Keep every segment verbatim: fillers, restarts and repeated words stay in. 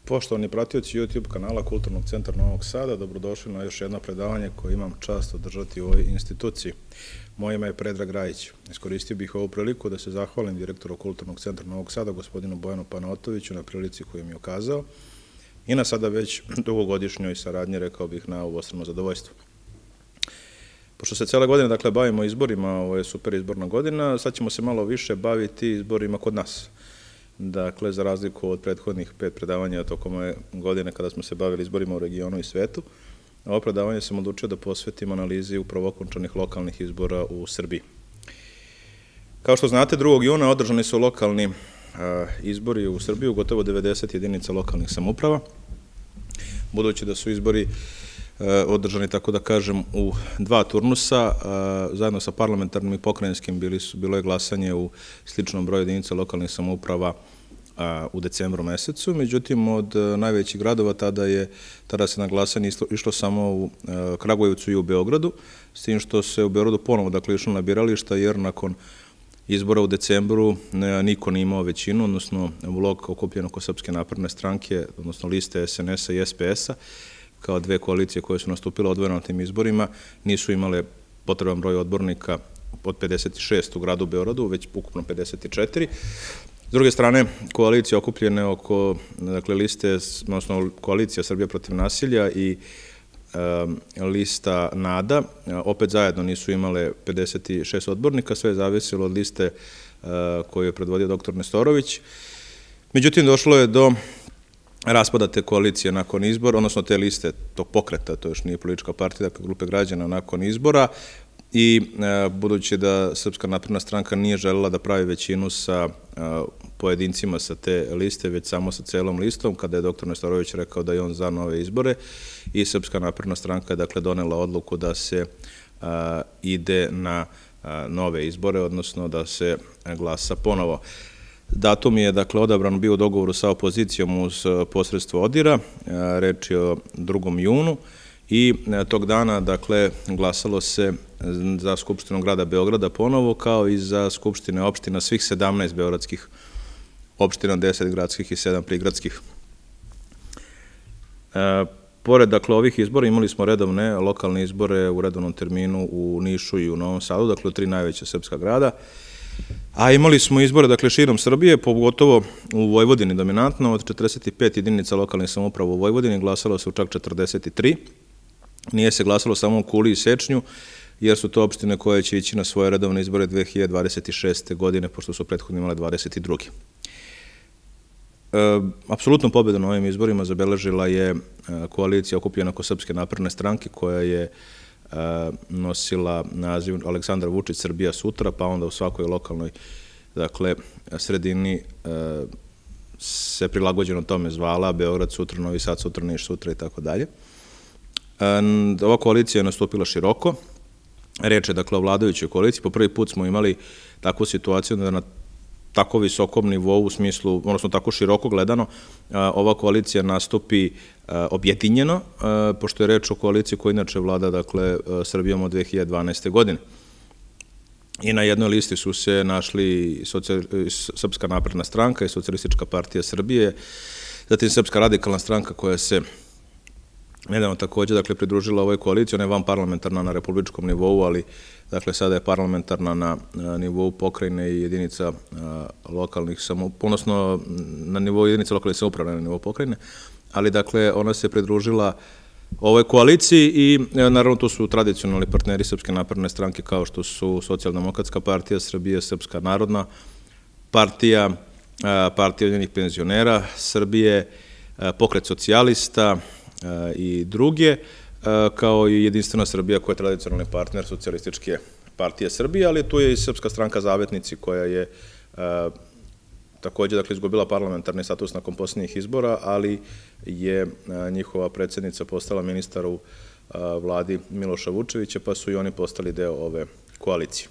Poštovani pratioci YouTube kanala Kulturnog centra Novog Sada, dobrodošli na još jedno predavanje koje imam čast održati u ovoj instituciji. Moje ime je Predrag Rajić. Iskoristio bih ovu priliku da se zahvalim direktoru Kulturnog centra Novog Sada, gospodinu Bojanu Panaotoviću, na prilici koju mi je ukazao i na sada već dugogodišnjoj saradnji, rekao bih, na obostrano zadovoljstvo. Pošto se cele godine, dakle, bavimo izborima, ovo je super izborna godina, sad ćemo se malo više baviti izborima kod nas. Dakle, za razliku od prethodnih pet predavanja tokom ove godine kada smo se bavili izborima u regionu i svetu, ovo predavanje sam odlučio da posvetim analizi upravo okončanih lokalnih izbora u Srbiji. Kao što znate, drugog juna održani su lokalni izbori u Srbiji u gotovo devedeset jedinica lokalnih samouprava. Budući da su izbori održani, tako da kažem, u dva turnusa, zajedno sa parlamentarnim i pokrajinskim bilo je glasanje u sličnom broju jedinica lokalnih samouprava u decembru mesecu. Međutim, od najvećih gradova tada je, tada se na glasanje išlo samo u Kragujevcu i u Beogradu, s tim što se u Beogradu ponovo, dakle, išlo na birališta, jer nakon izbora u decembru niko nije imao većinu, odnosno blok okupljen oko Srpske napredne stranke, odnosno liste S N S-a i S P S-a, kao dve koalicije koje su nastupile odvojeno na tim izborima, nisu imale potreban broj odbornika od pedeset šest u gradu Beogradu, već ukupno pedeset četiri. S druge strane, koalicije okupljene oko, dakle, liste, odnosno koalicija Srbija protiv nasilja i lista NADA, opet zajedno nisu imale pedeset šest odbornika, sve je zavisilo od liste koju je predvodio doktor Nestorović. Međutim, došlo je do raspada te koalicije nakon izbora, odnosno te liste, tog pokreta, to još nije politička partija, dakle grupe građana nakon izbora, i budući da Srpska napredna stranka nije želela da pravi većinu sa pojedincima sa te liste, već samo sa celom listom, kada je doktor Nestorović rekao da je on za nove izbore, i Srpska napredna stranka je, dakle, donela odluku da se ide na nove izbore, odnosno da se glasa ponovo. Datum je, dakle, odabran bio u dogovoru sa opozicijom uz posredstvo ODIR-a, reč je o drugom junu, i tog dana, dakle, glasalo se za Skupštinu grada Beograda ponovo, kao i za Skupštine opština, svih sedamnaest beogradskih opština, deset gradskih i sedam prigradskih. Pored, dakle, ovih izbora imali smo redovne lokalne izbore u redovnom terminu u Nišu i u Novom Sadu, dakle, u tri najveća srpska grada. A imali smo izbore, dakle, širom Srbije, pogotovo u Vojvodini dominantno, od četrdeset pet jedinica lokalnih samouprava u Vojvodini glasalo se u čak četrdeset tri. Nije se glasalo samo u Kuli i Sečnju, jer su to opštine koje će ići na svoje redovne izbore dve hiljade dvadeset šeste. godine, pošto su prethodno imale dvadeset druge. Apsolutno pobedu na ovim izborima zabeležila je koalicija okupljena oko Srpske napredne stranke, koja je nosila naziv Aleksandar Vučić Srbija sutra, pa onda u svakoj lokalnoj, dakle, sredini se prilagođeno tome zvala Beograd sutra, Novi Sad sutra, Niš sutra i tako dalje. Ova koalicija je nastupila široko. Reč je, dakle, o vladajućoj koaliciji. Po prvi put smo imali takvu situaciju da na tako visokom nivou, u smislu, odnosno tako široko gledano, ova koalicija nastupi objedinjeno, pošto je reč o koaliciji koja inače vlada, dakle, Srbijom od dve hiljade dvanaeste. godine. I na jednoj listi su se našli Srpska napredna stranka i Socijalistička partija Srbije, zatim Srpska radikalna stranka koja se nedavno takođe, dakle, pridružila ovoj koaliciji. Ona je vanparlamentarna na republičkom nivou, ali, dakle, sada je parlamentarna na nivou pokrajine i jedinica lokalnih samouprava, odnosno na nivou jedinica lokalnih samouprava, na nivou pokrajine, ali, dakle, ona se pridružila ovoj koaliciji i, naravno, tu su tradicionalni partneri Srpske napredne stranke, kao što su Socijaldemokratska partija Srbije, Srpska narodna partija, Partija ujedinjenih penzionera Srbije, Pokret socijalista i druge, kao i Jedinstvena Srbija, koja je tradicionalni partner Socijalističke partije Srbije, ali tu je i Srpska stranka Zavetnici, koja je takođe, dakle, izgubila parlamentarni status nakon posljednjih izbora, ali je njihova predsjednica postala ministar u vladi Miloša Vučevića, pa su i oni postali deo ove koalicije.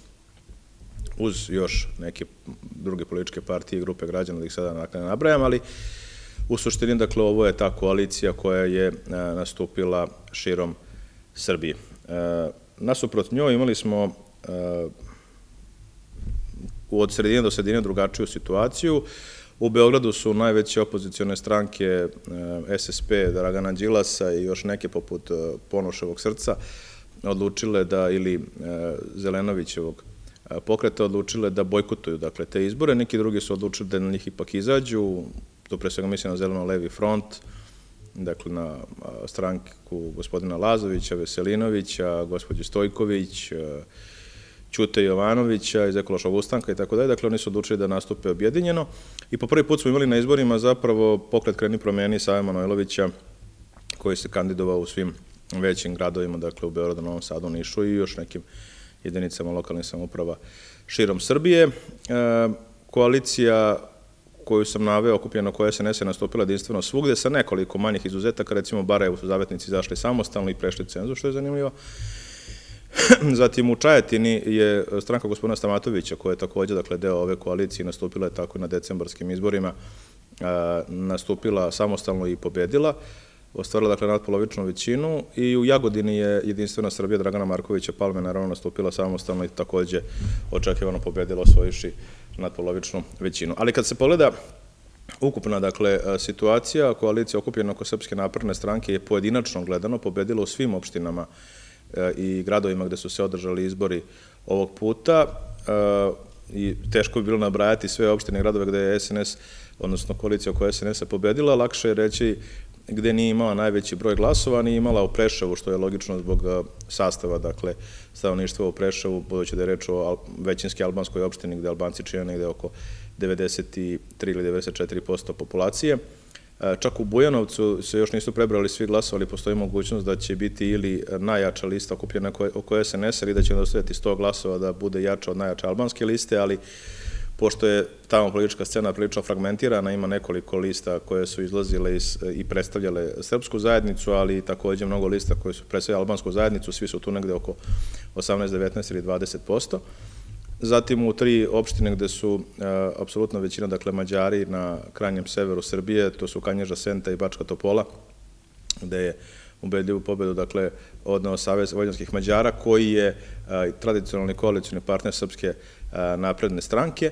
Uz još neke druge političke partije i grupe građana, da ih sada ne nabrajam, ali u suštini, dakle, ovo je ta koalicija koja je nastupila širom Srbije. Nasuprot njoj imali smo od sredine do sredine drugačiju situaciju. U Beogradu su najveće opozicione stranke S S P, Dragana Đilasa i još neke poput Ponoševog srca odlučile da, ili Zelenovićevog pokreta odlučile da bojkotuju dakle, te izbore. Neki drugi su odlučili da na njih ipak izađu, to pre svega mislim na Zeleno-levi front, dakle na stranku gospodina Lazovića, Veselinovića, gospođe Stojković, Ćute Jovanovića iz Ekološkog ustanka i tako dalje. Dakle, oni su odlučili da nastupe objedinjeno. I po prvi put smo imali na izborima zapravo pokret Kreni promeni Save Manojlovića, koji se kandidovao u svim većim gradovima, dakle u Beogradu, Novom Sadu, Nišu i još nekim jedinicama lokalnih samouprava širom Srbije. Koalicija koju sam naveo, okupljena koja S N S je nastupila jedinstveno svugde, sa nekoliko manjih izuzetaka, recimo Barajevu su zavetnici izašli samostalno i prešli cenzus, što je zanimljivo. Zatim u Čajetini je stranka gospodina Stamatovića, koja je takođe dakle, deo ove koalicije, nastupila je tako i na decembarskim izborima, nastupila samostalno i pobedila, ostvarila dakle nadpolovičnu većinu, i u Jagodini je Jedinstvena Srbija Dragana Markovića Palme naravno nastupila samostalno i takođe očekivano pobedila, osvojivši nadpolovičnu većinu. Ali kad se pogleda ukupna dakle situacija, koalicija okupljena oko Srpske napredne stranke je pojedinačno gledano pobedila u svim opštinama i gradovima gde su se održali izbori ovog puta, i teško bi bilo nabrajati sve opštine i gradove gde je S N S, odnosno koalicija koja je S N S-a pobedila. Lakše je reći gde nije imala najveći broj glasova, nije imala u Preševu, što je logično zbog sastava, dakle, stanovništva u Preševu, budući da je reč o većinski albanskoj opštini gde Albanci čine negde oko devedeset tri ili devedeset četiri posto populacije. Čak u Bujanovcu se još nisu prebrali svi glasovi, ali postoji mogućnost da će biti ili najjača lista okupljena oko S N S-a ili da će nedostajati sto glasova da bude jača od najjače albanske liste, ali pošto je tamo politička scena prilično fragmentirana, ima nekoliko lista koje su izlazile i predstavljale srpsku zajednicu, ali takođe mnogo lista koje su predstavljale albansku zajednicu, svi su tu negde oko osamnaest, devetnaest ili dvadeset posto. Zatim u tri opštine gde su apsolutno većina, dakle Mađari na krajnjem severu Srbije, to su Kanjiža, Senta i Bačka Topola, gde je ubedljivu pobedu, dakle, odneo Savez vojvođanskih Mađara, koji je tradicionalni koalicioni partner Srpske napredne stranke.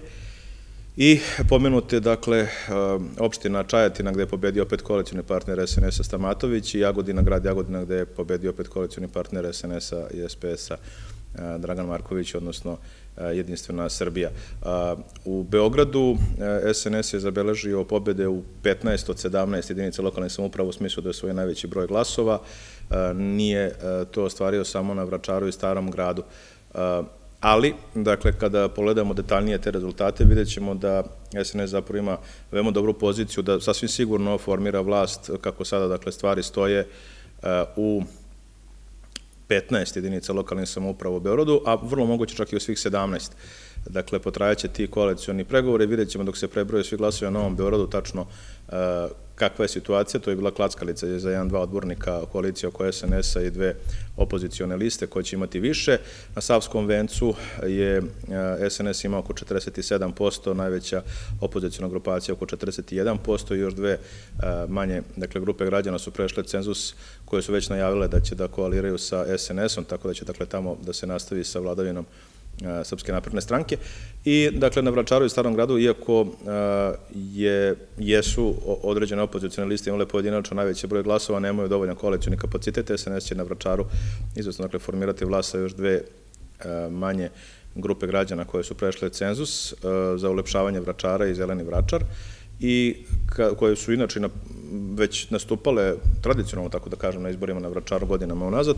I pomenute, dakle, opština Čajetina, gde je pobedio opet koalicioni partner S N S-a Stamatović, i Jagodina, grad Jagodina, gde je pobedio opet koalicioni partner S N S-a i S P S-a Dragan Marković, odnosno Jedinstvena Srbija. U Beogradu S N S je zabeležio pobede u petnaest od sedamnaest jedinica lokalne samouprave, u smislu da je svoj najveći broj glasova. Nije to ostvario samo na Vračaru i Starom gradu. Ali, dakle, kada pogledamo detaljnije te rezultate, vidjet ćemo da S N S zapravo ima veoma dobru poziciju, da sasvim sigurno formira vlast, kako sada, dakle, stvari stoje, u petnaest jedinica lokalnih samouprava u Beogradu, a vrlo moguće čak i u svih sedamnaest. Dakle, potrajaće ti koalicioni pregovori, vidjet ćemo dok se prebroje svi glasovi na Novom Beogradu tačno kakva je situacija. To je bila klackalica za jedan, dva odbornika koalicija oko S N S-a i dve opozicione liste koje će imati više. Na Savskom vencu je S N S imao oko četrdeset sedam posto, najveća opoziciona grupacija oko četrdeset jedan posto i još dve manje, dakle, grupe građana su prešle cenzus koje su već najavile da će da koaliraju sa S N S-om, tako da će, dakle, tamo da se nastavi sa vladavinom Srpske napredne stranke. I, dakle, na Vračaru i Starom gradu, iako je, jesu određene opozicione liste imale pojedinačno najveći broj glasova, nemaju dovoljan koalicioni kapacitet, S N S će na Vračaru izvesno, dakle, formirati vlast sa još dve manje grupe građana koje su prešle cenzus za ulepšavanje Vračara i Zeleni Vračar, i koje su inače već nastupale tradicionalno, tako da kažem, na izborima na Vračaru godinama unazad.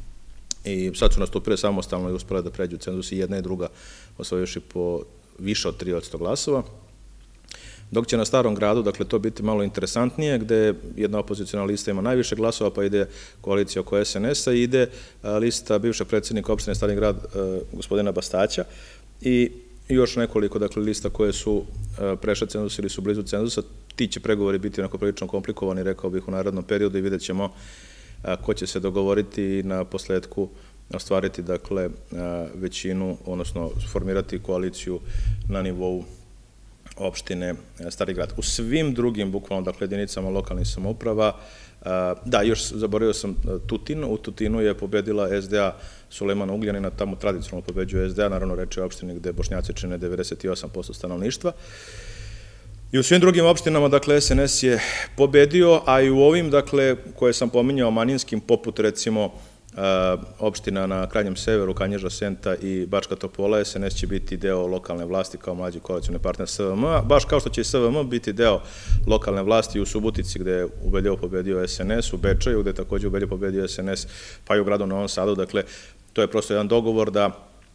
I sad su nastupile samostalno i uspele da pređu cenzus, i jedna i druga osvojivši po više od tri posto glasova. Dok će na Starom gradu, dakle, to biti malo interesantnije, gde jedna opoziciona lista ima najviše glasova, pa ide koalicija oko S N S-a i ide lista bivšeg predsjednika opštine Stari grad, gospodina Bastaća, i još nekoliko, dakle, lista koje su prešle cenzus ili su blizu cenzusa. Ti će pregovori biti onako prilično komplikovani, rekao bih, u narednom periodu, i vidjet ćemo ko će se dogovoriti i na posledku ostvariti, dakle, većinu, odnosno formirati koaliciju na nivou opštine Stari grad. U svim drugim, bukvalno, dakle, jedinicama lokalnih samouprava, da, još zaboravio sam Tutin, u Tutinu je pobedila S D A Sulejmana Ugljanina, tamo tradicionalno pobeđuje S D A, naravno reč je o opštini gde Bošnjaci čine devedeset osam posto stanovništva. I u svim drugim opštinama, dakle, es en es je pobedio, a i u ovim, dakle, koje sam pominjao manjinskim, poput, recimo, opština na krajnjem severu, Kanjiža, Senta i Bačka Topola, es en es će biti deo lokalne vlasti kao mlađi koalicioni partner es ve em a, baš kao što će i es ve em a biti deo lokalne vlasti u Subotici, gde je ubedljivo pobedio es en es, u Bečaju, gde je takođe ubedljivo pobedio es en es, pa i u gradu Novom Sadu. Dakle, to je prosto jedan dogovor da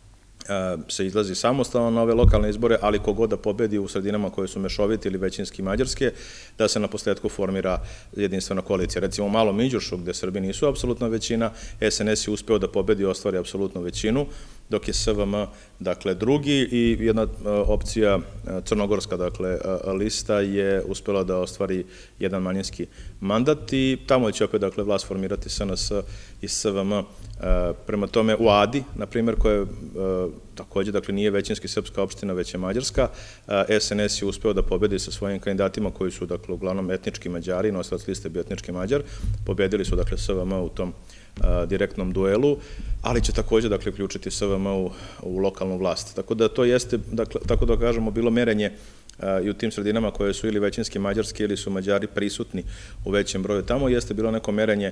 se izlazi samostalno na ove lokalne izbore, ali kogod da pobedi u sredinama koje su mešovite ili većinski mađarske, da se na posledku formira jedinstvena koalicija. Recimo u Malom Iđošu, gde Srbi nisu apsolutna većina, es en es je uspeo da pobedi i ostvari apsolutnu većinu, dok je es ve em a, dakle, drugi i jedna opcija, crnogorska, dakle, lista je uspela da ostvari jedan manjinski mandat i tamo će opet, dakle, vlast formirati es en es i es ve em a. Prema tome, u Adi, na primjer, koja je takođe, dakle, nije većinski srpska opština, već je mađarska, es en es je uspeo da pobedi sa svojim kandidatima koji su, dakle, uglavnom etnički Mađari, nosilac liste bio etnički Mađar, pobedili su, dakle, es ve em a u tom direktnom duelu, ali će takođe, dakle, uključiti es ve em a u lokalnu vlast. Tako da to jeste, dakle, tako da kažemo, bilo merenje i u tim sredinama koje su ili većinski mađarski ili su Mađari prisutni u većem broju tamo, jeste bilo neko merenje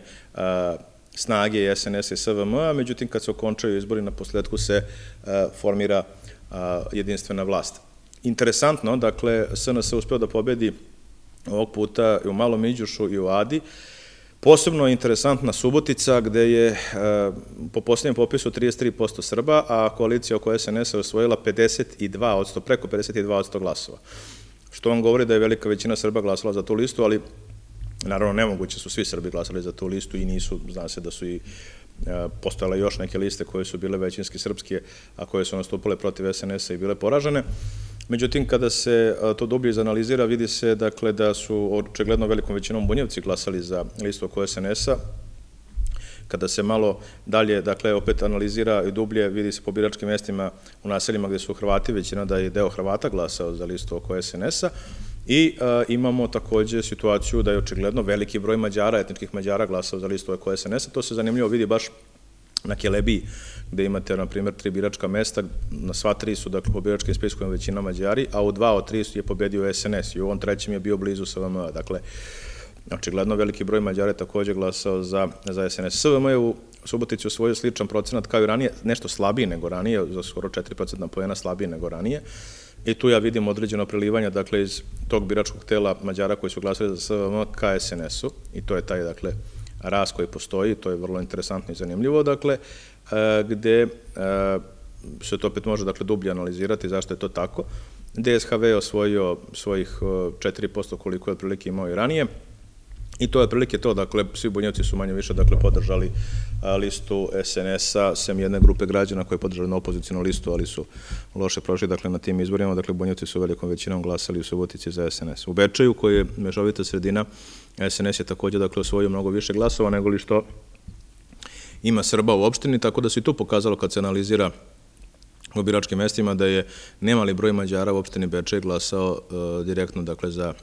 snage es en es i es ve em a, međutim, kad se okončaju izbori, na posledku se formira jedinstvena vlast. Interesantno, dakle, es en es uspeo da pobedi ovog puta i u Malom Iđošu i u Adi. Posebno je interesantna Subotica, gde je po posljednjem popisu trideset tri posto Srba, a koalicija oko es en es osvojila pedeset dva posto, preko pedeset dva posto glasova. Što vam govori da je velika većina Srba glasala za tu listu, ali naravno nemoguće su svi Srbi glasali za tu listu i nisu, zna se da su i postojale još neke liste koje su bile većinski srpske, a koje su nastupile protiv es en es-a i bile poražene. Međutim, kada se to dublje izanalizira, vidi se, dakle, da su očigledno velikom većinom Bunjevci glasali za listu oko es en es-a. Kada se malo dalje, dakle, opet analizira i dublje, vidi se po biračkim mestima u naseljima gde su Hrvati, većina da je deo Hrvata glasao za listu oko es en es-a. I imamo takođe situaciju da je očigledno veliki broj Mađara, etničkih Mađara glasao za listu oko es en es-a. To se zanimljivo vidi baš na Kelebiji, gde imate, na primjer, tri biračka mesta, na sva tri su, dakle, po biračkim spiskovima većina Mađari, a u dva od tri je pobedio es en es i u ovom trećem je bio blizu es ve em a. Dakle, očigledno veliki broj Mađara je takođe glasao za es en es. es ve em a je u Subotici osvojio sličan procenat kao i ranije, nešto slabiji nego ranije, za skoro četiri procenta poena slabiji nego ranije. I tu ja vidim određeno prelivanje, dakle, iz tog biračkog tela Mađara koji su glasali za es ve em a ka es en es-u i to je taj, dakle, rast koji postoji, to je vrlo interesantno i zanimljivo, dakle, gde se to opet može, dakle, dublje analizirati zašto je to tako. de es ha ve je osvojio svojih četiri posto koliko je otprilike imao i ranije i to je otprilike to, dakle, svi Bunjevci su manje više, dakle, podržali listu es en es-a, sem jedne grupe građana koje je podržali na opozicijnu listu, ali su loše prošli, dakle, na tim izborima, dakle, Bunjevci su velikom većinom glasali u Subotici za es en es. U Bečaju, koji je mešovita sredina, es en es je takođe, dakle, osvojio mnogo više glasova nego li što ima Srba u opštini, tako da se i tu pokazalo kad se analizira u biračkim mestima da je nemali broj Mađara u opštini Bečaj glasao direktno, dakle, za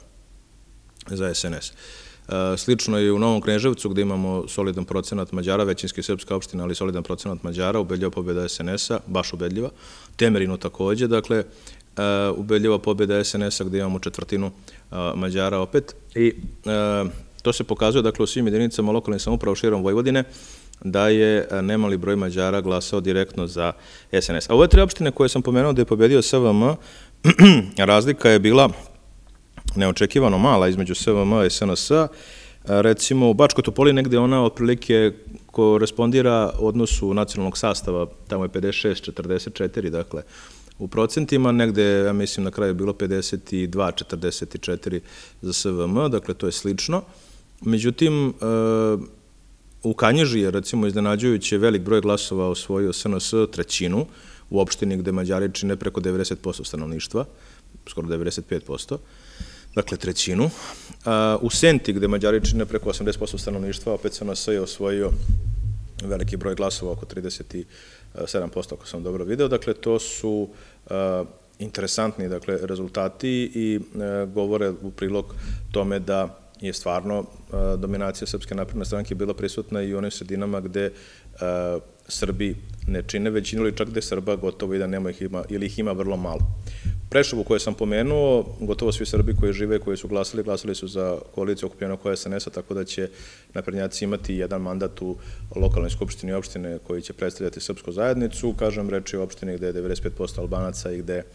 es en es. Slično je i u Novom Kneževcu, gde imamo solidan procenat Mađara, većinski srpska opština, ali solidan procenat Mađara, ubedljiva pobjeda es en es-a, baš ubedljiva. Temerinu takođe, dakle, ubedljiva pobjeda es en es-a, gde imamo četvrtinu Mađara opet. I to se pokazuje, dakle, u svim jedinicama lokalnih samouprava širom Vojvodine, da je nemali broj Mađara glasao direktno za es en es. A ove tri opštine koje sam pomenuo da je pobedio es ve em a, razlika je bila neočekivano mala između es ve em a i es en es-a. Recimo, u Bačkoj Topoli negde ona otprilike korespondira odnosu nacionalnog sastava, tamo je pedeset šest četrdeset četiri, dakle, u procentima, negde, ja mislim, na kraju je bilo pedeset dva četrdeset četiri za es ve em a, dakle, to je slično. Međutim, u Kanjiži je, recimo, iznenađujući velik broj glasova osvojio es en es trećinu, u opštini gde Mađari čine preko devedeset posto stanovništva, skoro devedeset pet posto, dakle trećinu. U Senti, gde Mađari čine preko osamdeset posto stanovništva, opet es en es je osvojio veliki broj glasova, oko trideset sedam posto, ako sam dobro video. Dakle, to su interesantni, dakle, rezultati i govore u prilog tome da je stvarno dominacija Srpske napredne stranke bila prisutna i u onim sredinama gde Srbi ne čine većinu ili čak gde Srba gotovo i da nema ih ima ili ih ima vrlo malo. Preševu koje sam pomenuo, gotovo svi Srbi koji žive i koji su glasali, glasali su za koaliciju okupljenu oko es en es-a, tako da će naprednjaci imati jedan mandat u lokalnoj skupštini opštine koji će predstavljati srpsku zajednicu. Kažem, reč je o opštini gde je devedeset pet posto Albanaca i gde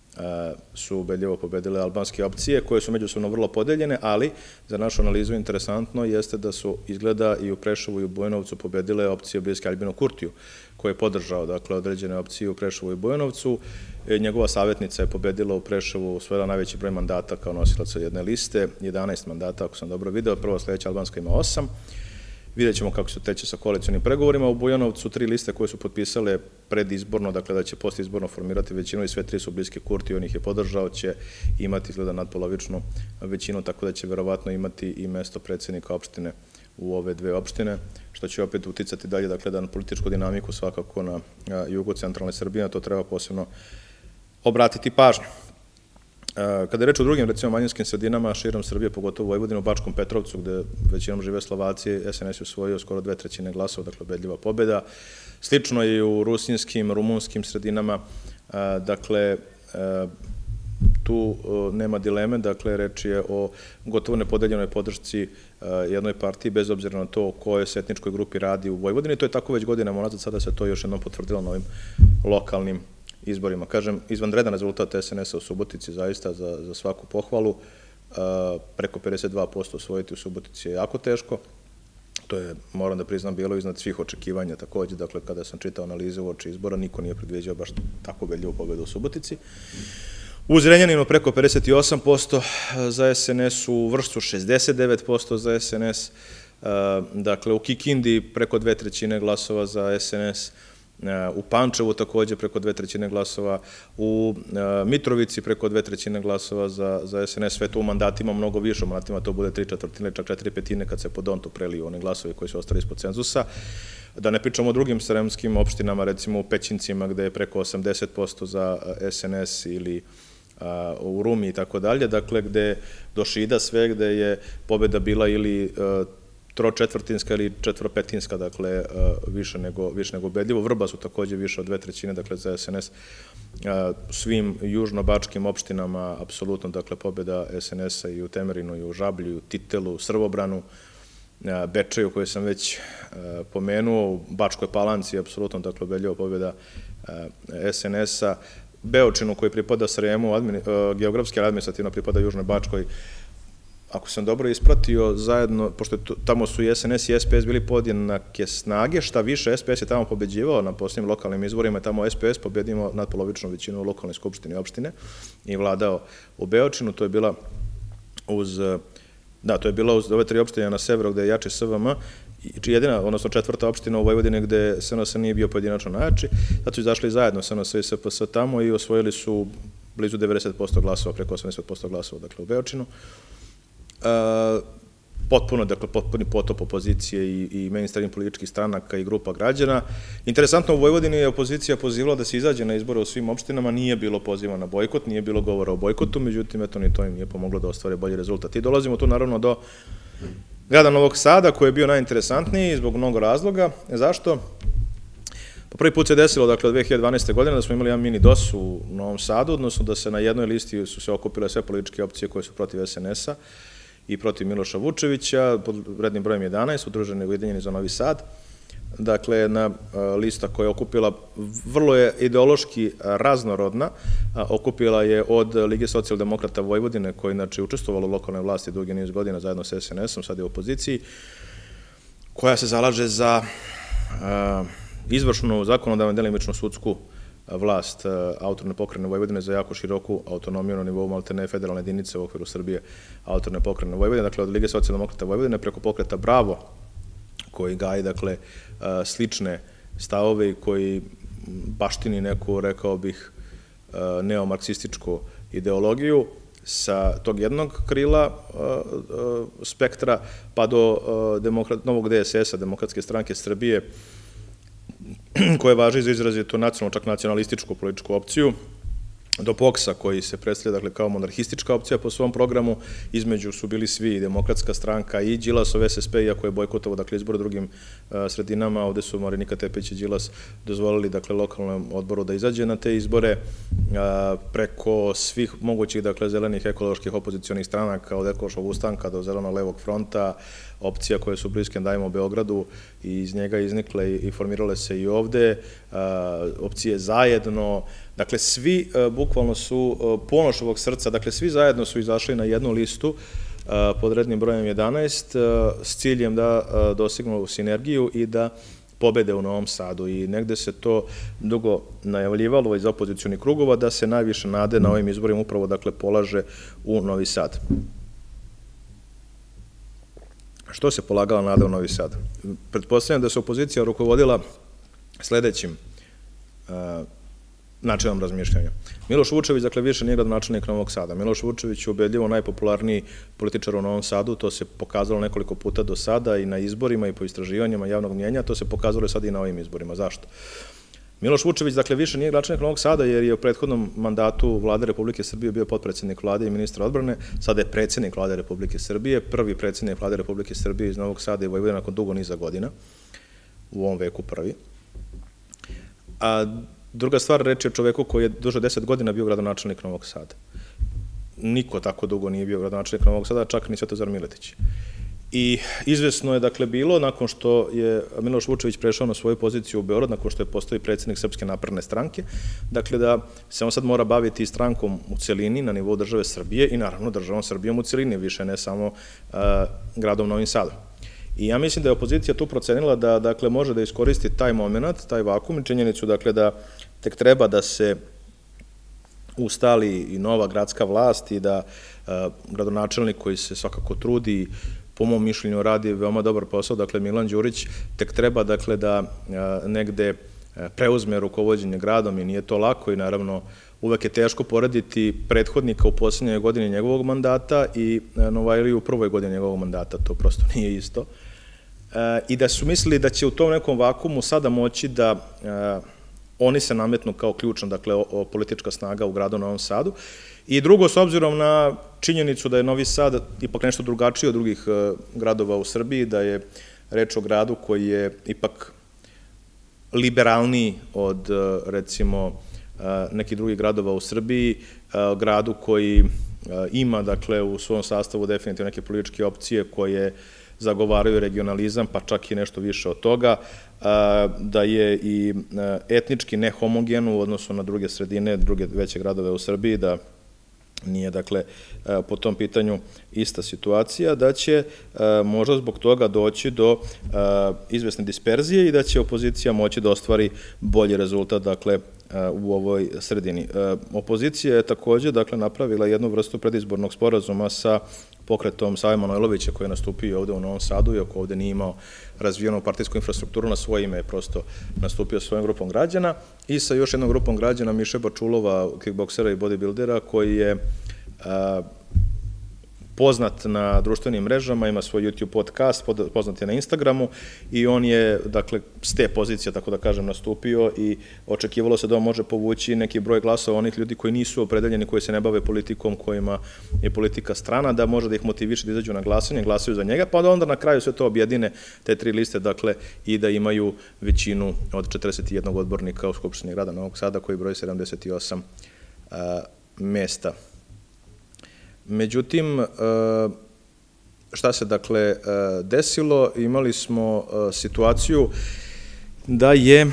su ubedljivo pobedile albanske opcije koje su međusobno vrlo podeljene, ali za našu analizu interesantno jeste da su izgleda i u Preševu i u Bujanovcu pobedile opcije bliske Aljbinu Kurtiju, koji je podržao dakle određene opcije u Preševu i Bujanovcu. Njegova savjetnica je pobedila u Preševu, osvojila najveći broj mandata kao nosilaca jedne liste, jedanaest mandata ako sam dobro video, prva sledeća albanska ima osam. Vidjet ćemo kako se teče sa koalicionim pregovorima. U Bujanovcu tri liste koje su potpisale predizborno, dakle da će postizborno formirati većinu i sve tri su bliske Kurtiju, on ih je podržao, će imati izgleda nadpolovičnu većinu, tako da će verovatno imati i mesto predsjednika opštine u ove dve opštine, što će opet uticati dalje, dakle, na političku dinamiku svakako na jugu centralne Srbije, na to treba posebno obratiti pažnju. Kada je reč o drugim, recimo, manjinskim sredinama širom Srbije, pogotovo u Vojvodini, u Bačkom Petrovcu, gde većinom žive Slovaci, es en es je osvojio skoro dve trećine glasova, dakle, ubedljiva pobeda. Slično i u rusinskim, rumunskim sredinama, dakle, tu nema dileme, dakle, reč je o gotovo nepodeljenoj podršci jednoj partiji, bez obzira na to o kojoj se etničkoj grupi radi u Vojvodini. To je tako već godinama unazad, sada se to još jednom potvrdilo na ovim lokalnim izborima. Kažem, izvanredan rezultat es en es-a u Subotici, zaista za svaku pohvalu. Preko pedeset dva posto osvojiti u Subotici je jako teško. To je, moram da priznam, bilo iznad svih očekivanja takođe. Dakle, kada sam čitao analize u oči izbora, niko nije predviđao baš tako ubedljivu pobedu u Subotici. U Zrenjaninu preko pedeset osam posto za es en es, u Vršcu šezdeset devet posto za es en es, dakle, u Kikindi preko dve trećine glasova za es en es, u Pančevu takođe preko dve trećine glasova, u Mitrovici preko dve trećine glasova za es en es, sve to u mandatima mnogo više, u mandatima to bude tri četvrtine, čak četiri petine kad se po Dontu preliju oni glasovi koji su ostali ispod cenzusa. Da ne pričamo o drugim sremskim opštinama, recimo u Pećincima gde je preko osamdeset posto za es en es ili u Rumi i tako dalje, dakle gde do Šida sve, gde je pobeda bila ili tročetvrtinska ili četvropetinska, dakle, više nego, više nego ubedljivo. Vrba su takođe više od dve trećine, dakle, za es en es. Svim južno-bačkim opštinama, apsolutno, dakle, pobeda es en es-a i u Temerinu, i u Žablju, i u Titelu, u Srbobranu, Bečeju, koju sam već pomenuo, u Bačkoj Palanci, apsolutno, dakle, ubedljivo pobeda es en es-a. Beočinu, koji pripada Sremu, geografski administrativno pripada Južnoj Bačkoj, ako sam dobro ispratio, zajedno, pošto tamo su i es en es i es pe es bili podjednake snage, šta više, es pe es je tamo pobeđivao na posljednjim lokalnim izborima, tamo es pe es pobedio nadpolovičnu većinu u lokalnoj skupštini opštine i vladao u Beočinu. To je bila uz, da, to je bila uz ove tri opštine na severu gde je jači es ve em, jedina, odnosno četvrta opština u Vojvodini gde es en es nije bio pojedinačno najjači, zato su izašli zajedno es en es i es pe es tamo i osvojili su blizu devedeset posto glasova, preko osamdeset posto glasova, dakle, u Beočinu. Potpuno, dakle, potpuni potop opozicije i mainstream političkih stranaka i grupa građana. Interesantno, u Vojvodini je opozicija pozivala da se izađe na izbore u svim opštinama, nije bilo poziva na bojkot, nije bilo govora o bojkotu, međutim, eto, ni to im nije pomoglo da ostvare bolji rezultat. I dolazimo tu, naravno, do grada Novog Sada, koji je bio najinteresantniji zbog mnogo razloga. Zašto? Po prvi put se desilo, dakle, od dve hiljade dvanaeste. godine da smo imali jedan mini dos u Novom Sadu, odnosno da se na jednoj listi su se okupile sve političke opcije koje su protiv es en es-a i protiv Miloša Vučevića, pod rednim brojem jedanaest, udruženi i ujedinjeni za Novi Sad. Dakle, jedna lista koja je okupila, vrlo je ideološki raznorodna, okupila je od Lige socijaldemokrata Vojvodine, koja je inače učestvovala u lokalnoj vlasti dugi niz godina zajedno sa es en es-om, sad je u opoziciji, koja se zalaže za izvršnu, zakonodavnu, delimično sudsku vlast autonomne pokrajine Vojvodine za jako široku autonomiju na nivou maltene federalne jedinice u okviru Srbije autonomne pokrajine Vojvodine, dakle od Lige socijaldemokrata Vojvodine preko pokreta Bravo, koji gaji, dakle, slične stavove i koji baštini neku, rekao bih, neomarksističku ideologiju sa tog jednog krila spektra pa do novog de es es-a, Demokratske stranke Srbije, koje važi za izrazito nacionalno, čak nacionalističku političku opciju, do P O K S-a koji se predstavlja dakle, kao monarhistička opcija po svom programu, između su bili svi i Demokratska stranka i Đilasov S S P, iako je bojkotovo dakle, izbor drugim a, sredinama, ovde su Marinika Tepić i Đilas dozvolili dakle, lokalnom odboru da izađe na te izbore a, preko svih mogućih dakle, zelenih ekoloških opozicionih stranaka, od ekološkog ustanka do zeleno-levog fronta, opcija koje su bliske Dajmo Beogradu i iz njega iznikle i formirale se i ovde, a, opcije Zajedno. Dakle, svi bukvalno su Ponošovog srca, dakle, svi zajedno su izašli na jednu listu pod rednim brojem jedanaest s ciljem da dosignu sinergiju i da pobede u Novom Sadu. I negde se to dugo najavljivalo iz opozicionih krugova da se najviše nade na ovim izborima upravo, dakle, polaže u Novi Sad. Što se polagala nada u Novi Sad? Pretpostavljam da se opozicija rukovodila sledećim načinom razmišljanja. Miloš Vučević, dakle, više nije gradonačelnik Novog Sada. Miloš Vučević je ubedljivo najpopularniji političar u Novom Sadu, to se pokazalo nekoliko puta do sada i na izborima i po istraživanjima javnog mnjenja, to se pokazalo sad i na ovim izborima. Zašto? Miloš Vučević, dakle, više nije gradonačelnik Novog Sada jer je u prethodnom mandatu Vlade Republike Srbije bio potpredsednik Vlade i ministra odbrane, sada je predsednik Vlade Republike Srbije, prvi predsednik Vlade Republike Srbije iz Novog Sada i Vojvodine nakon dugo niza godina, u ovom veku prvi. A druga stvar, reč je o čoveku koji je duže deset godina bio gradonačelnik Novog Sada. Niko tako dugo nije bio gradonačelnik Novog Sada, čak ni Svetozar Miletić. I izvesno je, dakle, bilo, nakon što je Miloš Vučević prešao na svoju poziciju u Beograd, nakon što je postao predsednik Srpske napredne stranke, dakle, da se on sad mora baviti strankom u celini na nivou države Srbije i naravno državom Srbijom u celini, više ne samo gradom Novim Sadom. I ja mislim da je opozicija tu procenila da, dakle, može da iskoristi taj moment, taj vakum i činjenicu, dakle, da tek treba da se ustali i nova gradska vlast i da gradonačelnik koji se svakako trudi, po mom mišljenju radi veoma dobar posao, dakle, Milan Đurić, tek treba, dakle, da negde preuzme rukovođenje gradom i nije to lako i naravno uvek je teško porediti prethodnika u poslednjoj godini njegovog mandata i Novajliju u prvoj godini njegovog mandata, to prosto nije isto. I da su mislili da će u tom nekom vakumu sada moći da oni se nametnu kao ključna, dakle, politička snaga u gradu Novom Sadu. I drugo, s obzirom na činjenicu da je Novi Sad ipak nešto drugačiji od drugih gradova u Srbiji, da je reč o gradu koji je ipak liberalniji od, recimo, nekih drugih gradova u Srbiji, gradu koji ima, dakle, u svom sastavu definitivno neke političke opcije koje zagovaraju regionalizam, pa čak i nešto više od toga, da je i etnički nehomogen u odnosu na druge sredine, druge veće gradove u Srbiji, da nije, dakle, po tom pitanju ista situacija, da će možda zbog toga doći do izvesne disperzije i da će opozicija moći da ostvari bolji rezultat, dakle, u ovoj sredini. Opozicija je takođe, dakle, napravila jednu vrstu predizbornog sporazuma sa pokretom Save Manojlovića koji je nastupio ovde u Novom Sadu, iako ovde nije imao razvijenu partijsku infrastrukturu, na svoje ime je prosto nastupio svojom grupom građana i sa još jednom grupom građana Miše Bačulova, kickboksera i bodybuildera, koji je poznat na društvenim mrežama, ima svoj YouTube podcast, poznat je na Instagramu i on je, dakle, s te pozicije, tako da kažem, nastupio i očekivalo se da on može povući neki broj glasova onih ljudi koji nisu opredeljeni, koji se ne bave politikom, kojima je politika strana, da može da ih motiviše da izađu na glasanje, glasaju za njega, pa da onda na kraju sve to objedine, te tri liste, dakle, i da imaju većinu od četrdeset jednog odbornika u Skupštini grada Novog Sada, koji broji sedamdeset osam mesta. Međutim, šta se, dakle, desilo? Imali smo situaciju da je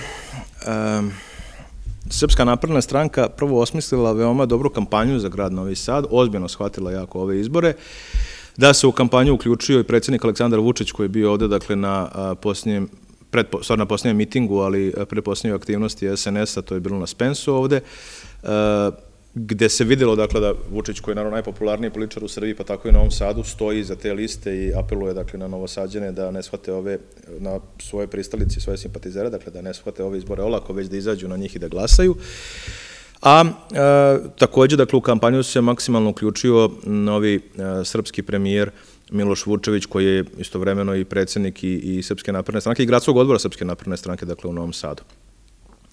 Srpska napredna stranka prvo osmislila veoma dobru kampanju za grad Novi Sad, ozbiljno shvatila jako ove izbore, da se u kampanju uključio i predsednik Aleksandar Vučić koji je bio ovde, dakle, na posljednjem, stvar na posljednjem mitingu, ali pre posljednje aktivnosti S N S-a, to je bilo na Spensu ovde, gde se videlo, dakle, da Vučić, koji je naravno najpopularniji političar u Srbiji, pa tako i na Novom Sadu, stoji za te liste i apeluje, dakle, na Novosađane da ne shvate ove, na svoje pristalice i svoje simpatizere, dakle, da ne shvate ove izbore olako, već da izađu na njih i da glasaju. A takođe, dakle, u kampanju se maksimalno uključio novi srpski premijer Miloš Vučević, koji je istovremeno i predsednik i Srpske napredne stranke i gradskog odbora Srpske napredne stranke, dakle, u Novom Sadu.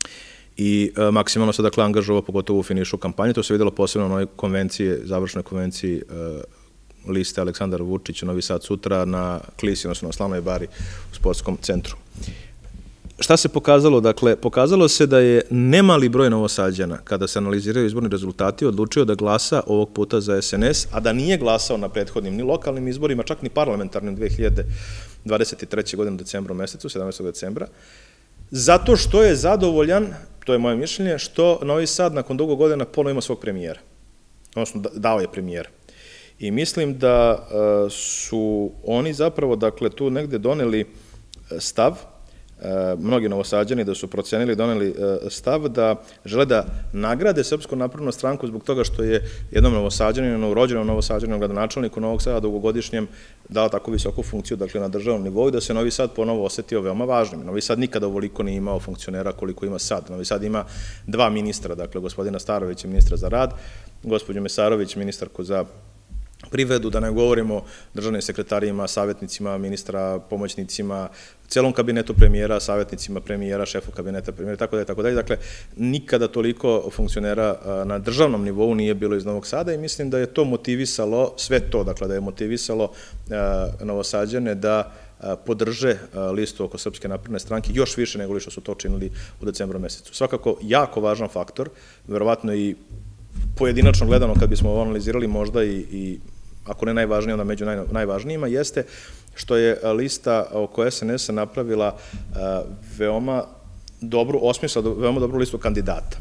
i maksimalno se dakle angažovao, pogotovo u finišu kampanje. To se videlo posebno na onoj konvenciji, završnoj konvenciji liste Aleksandar Vučić, Novi Sad sutra na Klisi, odnosno na Slavnoj bari u sportskom centru. Šta se pokazalo? Dakle, pokazalo se da je nemali broj Novosađana, kada se analiziraju izborni rezultati, odlučio da glasa ovog puta za S N S, a da nije glasao na prethodnim ni lokalnim izborima, čak ni parlamentarnim dve hiljade dvadeset treće. godine u decembru mesecu, sedamnaestog decembra, zato što je zadovoljan, to je moje mišljenje, što Novi Sad nakon dugo godina ponovo ima svog premijera, odnosno dao je premijera. I mislim da su oni zapravo, dakle, tu negde doneli stav, mnogi Novosađani da su procenili, doneli stav da žele da nagrade Srpsku naprednu stranku zbog toga što je jednom Novosađaninu, rođenom Novosađaninu, gradonačelniku Novog Sada, dugogodišnjem, dala tako visoku funkciju, dakle, na državnom nivou i da se Novi Sad ponovo osetio veoma važnim. Novi Sad nikada ovoliko nije imao funkcionera koliko ima sad. Novi Sad ima dva ministra, dakle, gospodina Starovića, ministra za rad, gospođu Mesarović, ministarku za privredu, da ne govorimo o državnim sekretarima, savjetnicima, ministra, pomoćnicima, celom kabinetu premijera, savjetnicima premijera, šefu kabineta premijera, tako da je, tako da je. Dakle, nikada toliko funkcionera na državnom nivou nije bilo iz Novog Sada i mislim da je to motivisalo, sve to, dakle, da je motivisalo Novosađane da podrže listu oko Srpske napredne stranke još više nego li što su to činili u decembru mesecu. Svakako, jako važan faktor, verovatno i pojedinačno gledano, kad bismo ovo analizirali, možda i, ako ne najvažnije, onda među najvažnijima, jeste što je lista oko S N S-a napravila veoma dobru, osmislila veoma dobru listu kandidata.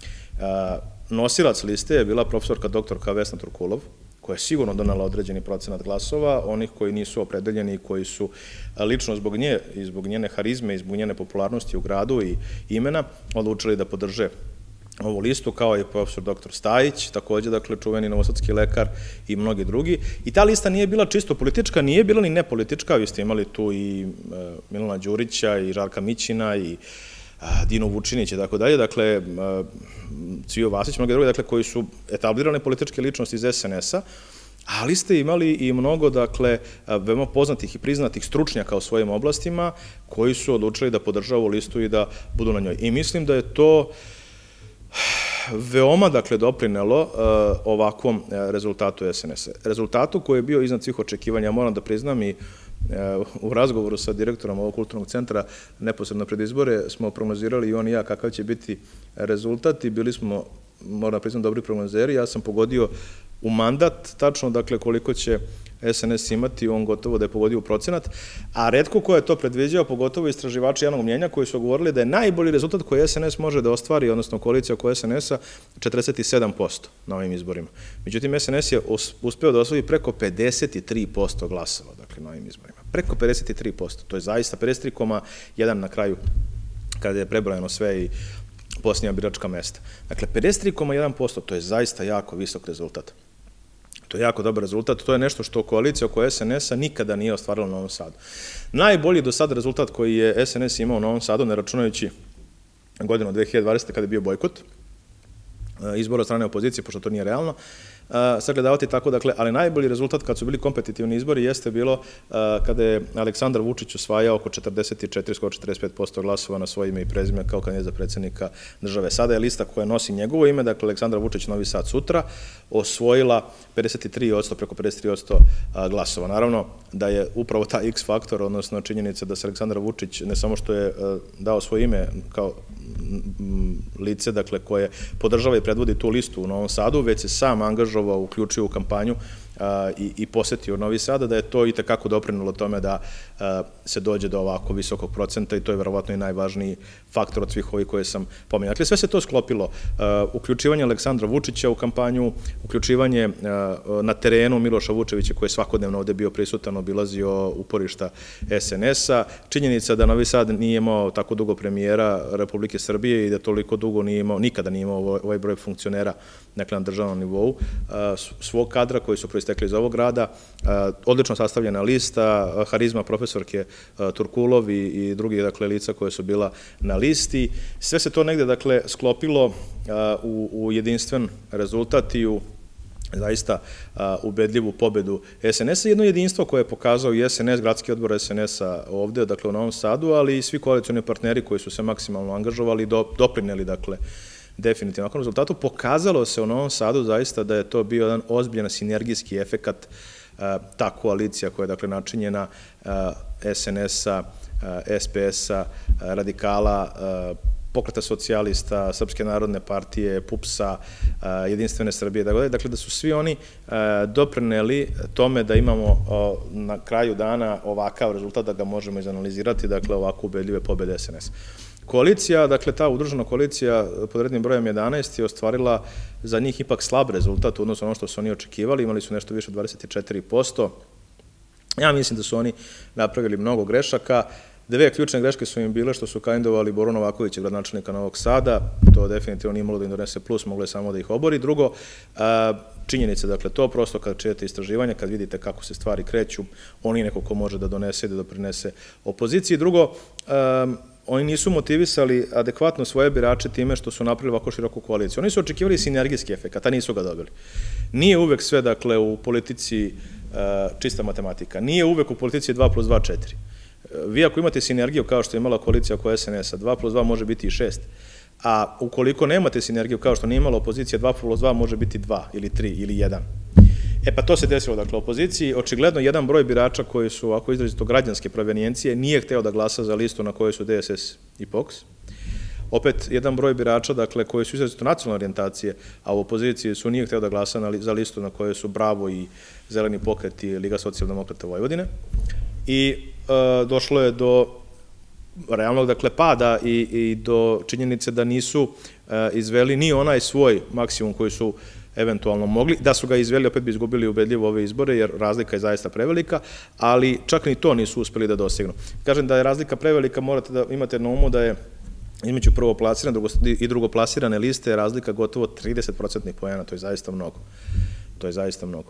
Nosilac liste je bila profesorka doktorka Vesna Turkulov, koja je sigurno donala određeni procenat glasova, onih koji nisu opredeljeni i koji su lično zbog nje i zbog njene harizme i zbog njene popularnosti u gradu i imena odlučili da podrže ovu listu, kao i profesor doktor Stajić, takođe, dakle, čuveni novosadski lekar i mnogi drugi. I ta lista nije bila čisto politička, nije bila ni nepolitička, vi ste imali tu i Milana Đurića, i Žarka Mićina, i Dinu Vučinić i tako dalje, dakle, Cvijo Vasić, mnogi drugi, dakle, koji su etablirane političke ličnosti iz S N S-a, ali ste imali i mnogo, dakle, veoma poznatih i priznatih stručnjaka u svojim oblastima, koji su odlučili da podržaju ovu listu i da budu na njoj. I mislim da je to veoma, dakle, doprinelo ovakvom rezultatu S N S-a. Rezultatu koji je bio iznad svih očekivanja, moram da priznam i u razgovoru sa direktorom ovog kulturnog centra neposredno pred izbore smo prognozirali i on i ja kakav će biti rezultat i bili smo, moram da priznam, dobri prognozeri. Ja sam pogodio u mandat tačno, dakle, koliko će S N S imati, on gotovo da je pogodio u procenat, a retko ko je to predviđao, pogotovo istraživači javnog mnjenja koji su govorili da je najbolji rezultat koji S N S može da ostvari, odnosno koalicija oko S N S-a, četrdeset sedam posto na ovim izborima. Međutim, S N S je uspeo da osvoji preko pedeset tri posto glasova, dakle, na ovim izborima. Preko pedeset tri posto, to je zaista pedeset tri zarez jedan na kraju, kada je prebrojeno sve i posljednja biračka mesta. Dakle, pedeset tri zarez jedan posto, to je zaista jako visok rezultat. To je jako dobar rezultat, to je nešto što koalicija oko S N S-a nikada nije ostvarila u Novom Sadu. Najbolji do sada rezultat koji je S N S imao u Novom Sadu, ne računajući godinu dve hiljade dvadesete. kada je bio bojkot izbora od strane opozicije, pošto to nije realno sagledavati tako, dakle, ali najbolji rezultat kad su bili kompetitivni izbori jeste bilo kada je Aleksandar Vučić osvajao oko četrdeset četiri, skoro četrdeset pet posto glasova na svoje ime i prezime kao kandidat za predsjednika države. Sada je lista koja nosi njegovo ime, dakle, Aleksandar Vučić Novi Sad sutra, osvojila pedeset tri posto, preko pedeset tri posto glasova. Naravno da je upravo ta X faktor, odnosno činjenica da se Aleksandar Vučić ne samo što je dao svoje ime kao lice, dakle, koje podržava i predvodi tu listu u Novom Sadu, već se sam angažovao, uključio u kampanju i posetio Novi Sada, da je to i tekako doprinelo tome da se dođe do ovako visokog procenta i to je verovatno i najvažniji faktor od svih ovih koje sam pomenuo. Dakle, sve se to sklopilo. Uključivanje Aleksandra Vučića u kampanju, uključivanje na terenu Miloša Vučevića koji je svakodnevno ovde bio prisutan, obilazio uporišta S N S-a, činjenica da Novi Sad nije imao tako dugo premijera Republike Srbije i da toliko dugo nije imao, nikada nije imao ovaj broj funkcionera, dakle, na državnom nivou, svog kadra koji su proistekli iz ovog grada, odlično sastavljena lista, harizma profesorke Turkulov i drugih, dakle, lica koje su bila na listi. Sve se to negde, dakle, sklopilo u jedinstven rezultat i u zaista ubedljivu pobedu S N S-a, jedno jedinstvo koje je pokazao i S N S, gradski odbor S N S-a ovde, dakle u Novom Sadu, ali i svi koalicioni partneri koji su se maksimalno angažovali i doprineli, dakle, definitivno. Nakon rezultatu pokazalo se u Novom Sadu zaista da je to bio jedan ozbiljan sinergijski efekat, ta koalicija koja je, dakle, načinjena S N S-a, S P S-a, Radikala, Pokreta socijalista, Srpske narodne partije, P U P S-a, Jedinstvene Srbije, dakle da su svi oni doprineli tome da imamo na kraju dana ovakav rezultat, da ga možemo izanalizirati, dakle ovako ubedljive pobede S N S. Koalicija, dakle ta udružena koalicija pod rednim brojem jedanaest je ostvarila za njih ipak slab rezultat, odnosno ono što su oni očekivali, imali su nešto više od dvadeset četiri posto. Ja mislim da su oni napravili mnogo grešaka. Dve ključne greške su im bile što su kandidovali Boru Novakovića, gradonačelnika Novog Sada, to definitivno nije imalo da im donese plus, moglo je samo da ih obori. Drugo, činjenice, dakle to prosto kad čijete istraživanja, kad vidite kako se stvari kreću, on je neko ko može da donese i da doprinese opoziciji. Drugo, oni nisu motivisali adekvatno svoje birače time što su napravili ovako široku koaliciju. Oni su očekivali sinergijski efekt, a nisu ga dobili. Nije uvek sve, dakle, u politici čista matematika. Nije uvek u politici dva plus dva četiri. Vi ako imate sinergiju kao što je imala koalicija oko S N S-a, dva plus dva može biti i šest. A ukoliko nemate sinergiju kao što nije imala opozicija, dva plus dva može biti dva ili tri ili jedan. E pa to se desilo, dakle, opoziciji. Očigledno jedan broj birača koji su ovako izrazito građanske provenijencije nije hteo da glasa za listu na kojoj su D S S i P O K S. Opet, jedan broj birača, dakle, koji su izrazito nacionalne orijentacije, a u opoziciji su nije hteo da glasa za listu na kojoj su Bravo i Zeleni pokret i Liga socijaldemokrata Vojvodine. I došlo je do realnog, dakle, pada i do činjenice da nisu izveli ni onaj svoj maksimum koji su eventualno mogli. Da su ga izveli, opet bi izgubili ubedljivo ove izbore, jer razlika je zaista prevelika, ali čak ni to nisu uspeli da dosegnu. Kažem da je razlika prevelika, morate da imate na umu da je između prvoplasirane i drugoplasirane liste razlika gotovo trideset procentnih poena, to je zaista mnogo. To je zaista mnogo.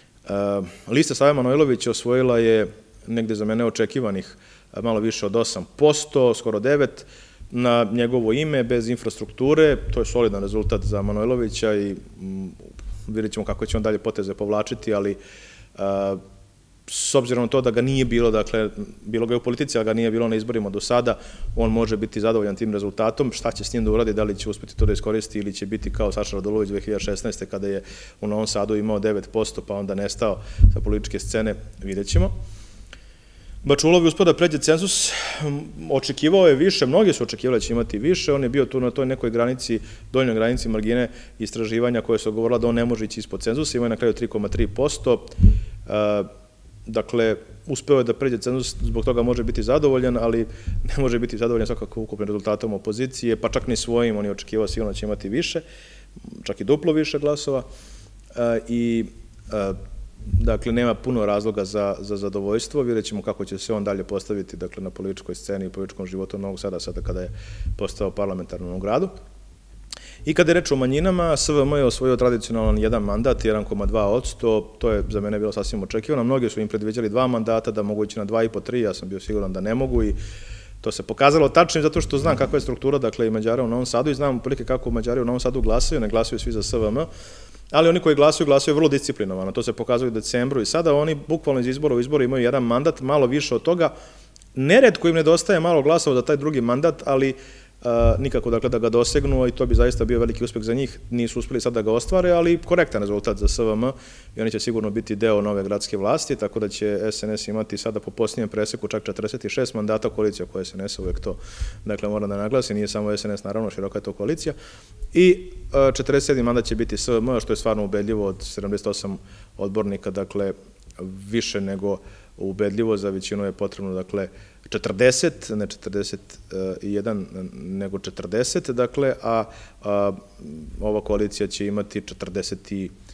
Lista Save Manojlovića osvojila je negde za mene očekivanih malo više od osam posto, skoro devet posto, na njegovo ime, bez infrastrukture. To je solidan rezultat za Manojlovića i vidjet ćemo kako će on dalje poteze povlačiti, ali s obzirom na to da ga nije bilo, dakle, bilo ga je u politici, ali ga nije bilo na izborima do sada, on može biti zadovoljan tim rezultatom. Šta će s njim da uradi, da li će uspeti to da iskoristi ili će biti kao Saša Radulović dve hiljade šesnaeste. kada je u Novom Sadu imao devet posto pa onda nestao sa političke scene, vidjet ćemo. Bačulov je uspeo da pređe cenzus, očekivao je više, mnogi su očekivali da će imati više, on je bio tu na toj nekoj granici, donjoj granici margine istraživanja koje su govorila da on ne može ići ispod cenzusa, imao je na kraju tri zarez tri posto, dakle, uspeo je da pređe cenzus, zbog toga može biti zadovoljan, ali ne može biti zadovoljan svakako ukupnim rezultatom opozicije, pa čak ni svojim, on je očekivao sigurno da će imati više, čak i duplo više glasova i dakle, nema puno razloga za zadovoljstvo, vidjet ćemo kako će se on dalje postaviti, dakle, na političkoj sceni i političkom životu Novog Sada, sada kada je postao parlamentarnom gradu. I kada je reč o manjinama, S V M je osvojio tradicionalan jedan mandat, jedan zarez dva posto, to je za mene bilo sasvim očekivano. Mnogi su im predviđali dva mandata, da mogu ići na dva i po tri, ja sam bio siguran da ne mogu i to se pokazalo tačnim zato što znam kakva je struktura, dakle, i Mađara u Novom Sadu i znam prilike kako Mađari u Novom Sadu glasaju, ne glasaju svi za S V M, ali oni koji glasaju, glasaju vrlo disciplinovano. To se pokazuje u decembru i sada oni bukvalno iz izbora u izboru imaju jedan mandat, malo više od toga. Neretko im nedostaje malo glasova za taj drugi mandat, ali nikako, dakle, da ga dosegnu i to bi zaista bio veliki uspeh za njih. Nisu uspeli sad da ga ostvare, ali korektan rezultat za S V M i oni će sigurno biti deo nove gradske vlasti, tako da će S N S imati sada po posljednjem preseku čak četrdeset šest mandata, koalicija koja S N S uvek to, dakle, mora da naglasi, nije samo S N S, naravno, široka je to koalicija. I četrdeset sedmi mandat će biti S V M, što je stvarno ubedljivo od sedamdeset osam odbornika, dakle, više nego ubedljivo, za većinu je potrebno, dakle, četrdeset, ne četrdeset jedan, nego četrdeset, dakle, a ova koalicija će imati četrdeset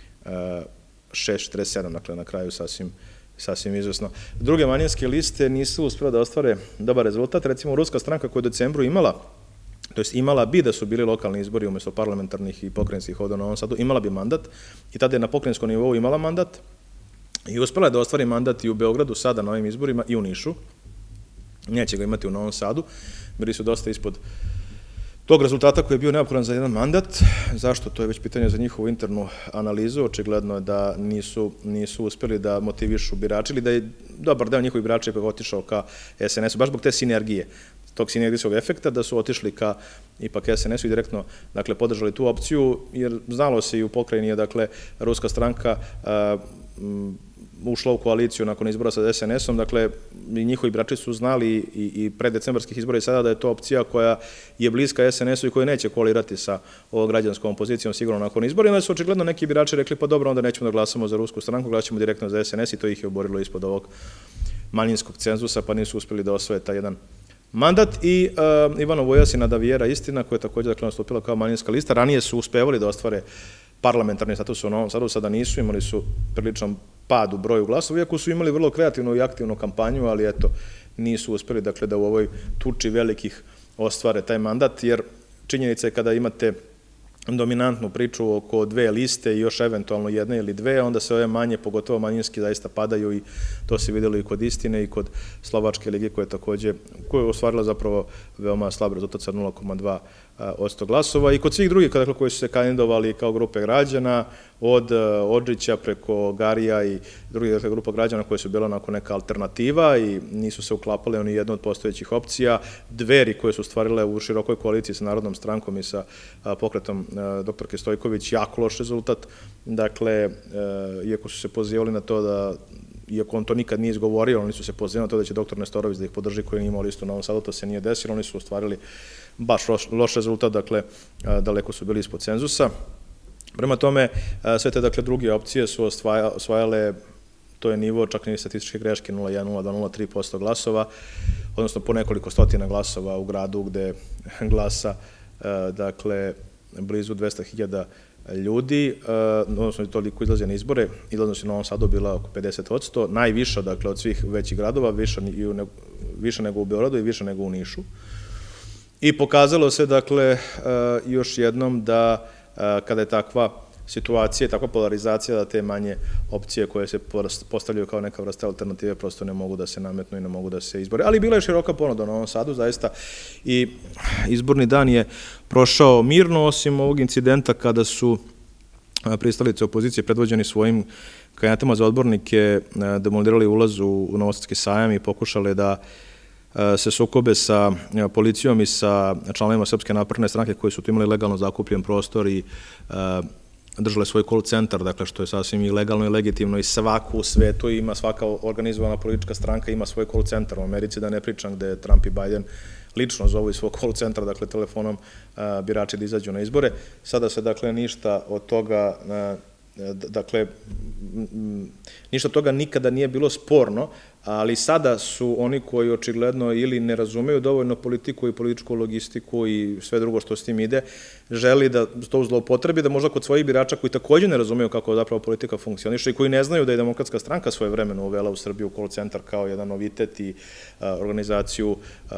šest, četrdeset sedam, dakle, na kraju sasvim, sasvim izvesno. Druge manjinske liste nisu uspjele da ostvare dobar rezultat, recimo Ruska stranka koja je u decembru imala, to jest imala bi da su bili lokalni izbori umjesto parlamentarnih i pokrajinskih ovdje u Novom Sadu, imala bi mandat i tada je na pokrajinskom nivou imala mandat i uspjela je da ostvari mandat i u Beogradu sada na ovim izborima i u Nišu. Neće ga imati u Novom Sadu, bili su dosta ispod tog rezultata koji je bio neophodan za jedan mandat. Zašto? To je već pitanje za njihovu internu analizu. Očigledno je da nisu, nisu uspeli da motivišu birače ili da je dobar deo njihovih birača ipak otišao ka S N S-u, baš zbog te sinergije, tog sinergijskog efekta, da su otišli ka ipak S N S-u i direktno, dakle, podržali tu opciju, jer znalo se i u pokrajini je, dakle, ruska stranka ušla u koaliciju nakon izbora sa S N S-om, dakle, njihovi birači su znali i pre decembarskih izbora i sada da je to opcija koja je bliska S N S-u i koja neće koalirati sa ovom građanskom opozicijom sigurno nakon izbora. I onda su očigledno neki birači rekli, pa dobro, onda nećemo da glasamo za rusku stranku, glasaćemo direktno za S N S i to ih je oborilo ispod ovog manjinskog cenzusa, pa nisu uspeli da osvoje taj jedan mandat. I Ivano Vujasina da Vijera Istina, koja je također, dakle, nastupila kao manjinska lista, ranije su uspevali da ostvare parlamentarni status u Novom Sadu, sada nisu, imali su priličan pad u broju glasova, iako su imali vrlo kreativnu i aktivnu kampanju, ali eto, nisu uspeli, dakle, da u ovoj tuči velikih ostvare taj mandat, jer činjenica je kada imate dominantnu priču oko dve liste i još eventualno jedne ili dve, onda se ove manje, pogotovo manjinski, zaista padaju i to se vidjelo i kod Istine i kod Slovačke lige koja je takođe, koja je ostvarila zapravo veoma slab rezultat sa nula zarez dva posto glasova i kod svih drugih koji su se kandidovali kao grupe građana, od Odžića preko Garija i drugih grupa građana koje su bila onako neka alternativa i nisu se uklapale oni jedno od postojećih opcija, Dveri koje su stvarile u širokoj koaliciji sa Narodnom strankom i sa pokretom doktorke Stojković, jako loš rezultat, dakle, iako su se pozivali na to da, iako on to nikad nije izgovorio, oni su se pozivali na to da će doktor Nestorović da ih podrži koji nije imao listu u Novom Sadu, to se nije desilo, oni su ostvarili baš loš rezultat, dakle, daleko su bili ispod cenzusa. Prema tome, sve te, dakle, druge opcije su osvajale, to je nivo čak i statističke greške nula zarez jedan, nula zarez dva, nula zarez tri posto glasova, odnosno po nekoliko stotina glasova u gradu gde glasa, dakle, blizu dvesta hiljada ljudi, odnosno toliko izlaze na izbore, izlaznost je u Novom Sadu bila oko pedeset posto, najviša, dakle, od svih većih gradova, više nego u Beogradu i više nego u Nišu. I pokazalo se, dakle, još jednom da kada je takva situacija, takva polarizacija, da te manje opcije koje se postavljaju kao neka vrsta alternative prosto ne mogu da se nametnu i ne mogu da se izbore. Ali bila je široka ponuda u Novom Sadu, zaista, i izborni dan je prošao mirno, osim ovog incidenta kada su pristalice opozicije predvođeni svojim kandidatima za odbornike demolirali ulaz u Novosadski sajam i pokušali da se sukobe sa policijom i sa članovima Srpske napredne stranke koji su tu imali legalno zakupljen prostor i držale svoj call centar, dakle, što je sasvim i legalno i legitimno i svaku u svetu ima, svaka organizovana politička stranka ima svoj call centar. U Americi, da ne pričam, gde Trump i Biden lično zovu iz svog call centra, dakle, telefonom birači da izađu na izbore. Sada se, dakle, ništa od toga, dakle, ništa od toga nikada nije bilo sporno, ali sada su oni koji očigledno ili ne razumeju dovoljno politiku i političku logistiku i sve drugo što s tim ide, želi da to zloupotrebi, da možda kod svojih birača koji takođe ne razumeju kako zapravo politika funkcioniše i koji ne znaju da je Demokratska stranka svoje vremeno uvela u Srbiju call centar kao jedan novitet i organizaciju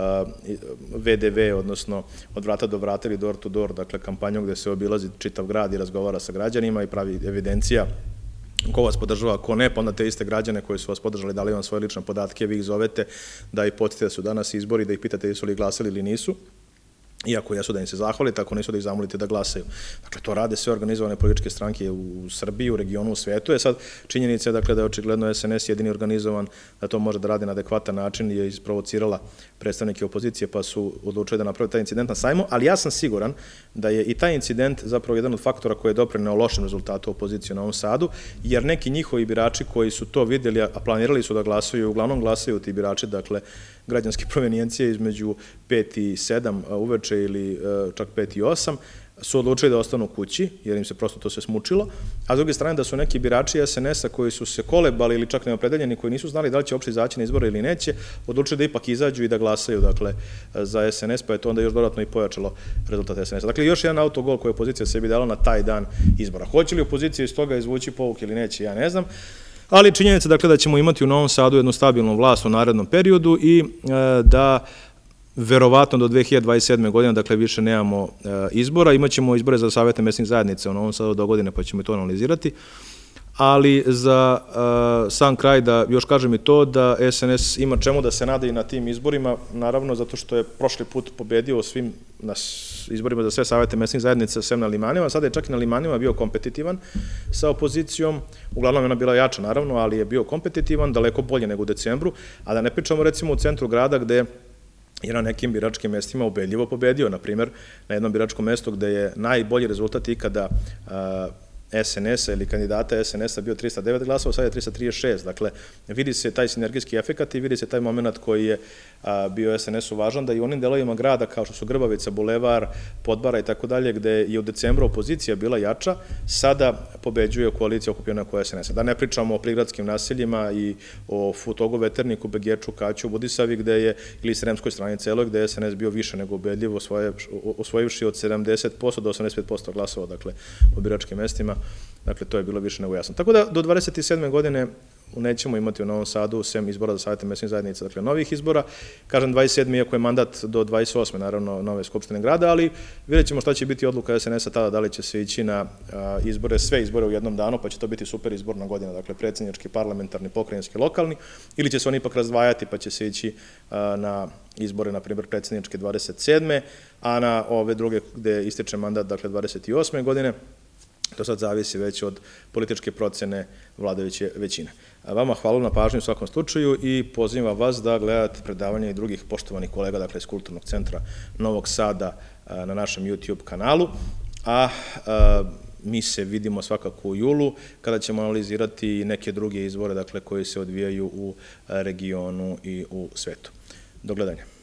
V D V, odnosno od vrata do vrata ili door to door, dakle kampanju gde se obilazi čitav grad i razgovara sa građanima i pravi evidencija ko vas podržava, ko ne, pa onda te iste građane koji su vas podržali, dali vam svoje lične podatke, vi ih zovete da ih podsjetite da su danas izbori, da ih pitate jesu li glasali ili nisu, iako jesu da im se zahvalite, ako nisu da ih zamolite da glasaju. Dakle, to rade sve organizovane političke stranke u Srbiji, u regionu, u svetu. Je sad činjenica, dakle, da je očigledno S N S jedini organizovan da to može da radi na adekvatan način i je isprovocirala predstavnike opozicije pa su odlučili da naprave taj incident na sajmu, ali ja sam siguran da je i taj incident zapravo jedan od faktora koji je doprineo lošem rezultatu opozicije u Novom Sadu, jer neki njihovi birači koji su to vidjeli, a planirali su da glasaju, uglavnom glasaju ti birači, dakle, građanske provenijencije između pet i sedam uveče ili čak pet i osam, su odlučili da ostanu kući, jer im se prosto to sve smučilo, a s druge strane da su neki birači S N S-a koji su se kolebali ili čak neopredeljeni, koji nisu znali da li će uopšte izaći na izbore ili neće, odlučili da ipak izađu i da glasaju, dakle, za S N S, pa je to onda još dodatno i pojačalo rezultat S N S-a. Dakle, još jedan autogol koji je opozicija sebi dala na taj dan izbora. Hoće li opozicija iz toga izvući povuk ili neće, ja ne znam, ali činjenica, dakle, da ćemo imati u Novom Sadu jednu stabilnu vlast u narednom periodu i da verovatno do dve hiljade dvadeset sedme. godine, dakle, više nemamo izbora. Imaćemo izbore za savete mesnih zajednica u Novom Sadu do godine, pa ćemo i to analizirati. ali za sam kraj da još kažem i to da S N S ima čemu da se nada i na tim izborima, naravno zato što je prošli put pobedio u svim na izborima za sve savete mesnih zajednica sem na Limanima, sada je čak i na Limanima bio kompetitivan sa opozicijom, uglavnom je ona bila jača naravno, ali je bio kompetitivan, daleko bolje nego u decembru, a da ne pričamo recimo u centru grada gde je na nekim biračkim mestima ubedljivo pobedio, na primjer na jednom biračkom mestu gde je najbolji rezultat ikada S N S-a ili kandidata S N S-a bio trista devet glasova, sad je trista trideset šest. Dakle, vidi se taj sinergijski efekat i vidi se taj moment koji je bio S N S-u važan, da i u onim delovima grada kao što su Grbavica, Bulevar, Podbara i tako dalje, gde je u decembru opozicija bila jača, sada pobeđuje koalicija okupljena oko S N S-a. Da ne pričamo o prigradskim naseljima i o Futogu, Veterniku, Begeču, Kaću, Budisavi, gde je, ili Sremskoj strani celoj, gde je S N S bio više nego ubedljiv, osvojivši od sedamdeset posto do osamdeset pet posto glasova, dakle, po biračkim mestima. Dakle, to je bilo više nego jasno. Tako da, do dvadeset sedme godine nećemo imati u Novom Sadu, sem izbora za savete mesnih zajednica, dakle, novih izbora. Kažem, dvadeset sedme iako je mandat do dvadeset osme naravno, nove skupštine grada, ali vidjet ćemo šta će biti odluka S N S-a tada, da li će se ići na izbore, sve izbore u jednom danu, pa će to biti super izborna godina, dakle, predsjednički, parlamentarni, pokrajinski, lokalni, ili će se oni ipak razdvajati, pa će se ići na izbore, na primjer, predsjedničke dvadeset sedme, a na ove druge gde ističe mandat, dakle, dvadeset osme godine, to sad zavisi već od političke procene vladajuće većine. Vama hvala na pažnju u svakom slučaju i pozivam vas da gledate predavanje i drugih poštovanih kolega, dakle iz Kulturnog centra Novog Sada na našem YouTube kanalu, a mi se vidimo svakako u julu kada ćemo analizirati neke druge izbore, dakle, koji se odvijaju u regionu i u svetu. Do gledanja.